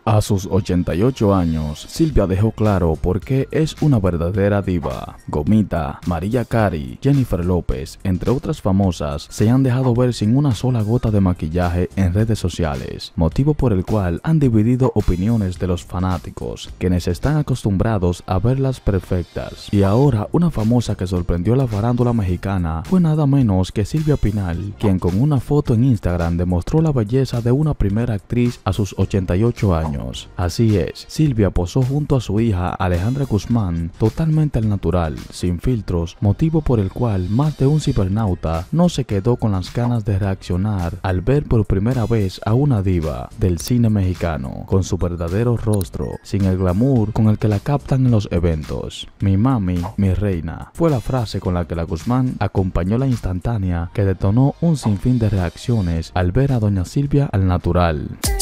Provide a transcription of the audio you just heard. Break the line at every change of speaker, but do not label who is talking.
A sus 88 años, Silvia dejó claro por qué es una verdadera diva. Gomita, Mariah Carey, Jennifer López, entre otras famosas, se han dejado ver sin una sola gota de maquillaje en redes sociales, motivo por el cual han dividido opiniones de los fanáticos, quienes están acostumbrados a verlas perfectas. Y ahora, una famosa que sorprendió a la farándula mexicana fue nada menos que Silvia Pinal, quien con una foto en Instagram demostró la belleza de una primera actriz a sus 88 años. Así es, Silvia posó junto a su hija Alejandra Guzmán totalmente al natural, sin filtros, motivo por el cual más de un cibernauta no se quedó con las ganas de reaccionar al ver por primera vez a una diva del cine mexicano, con su verdadero rostro, sin el glamour con el que la captan en los eventos. Mi mami, mi reina, fue la frase con la que la Guzmán acompañó la instantánea que detonó un sinfín de reacciones al ver a doña Silvia al natural.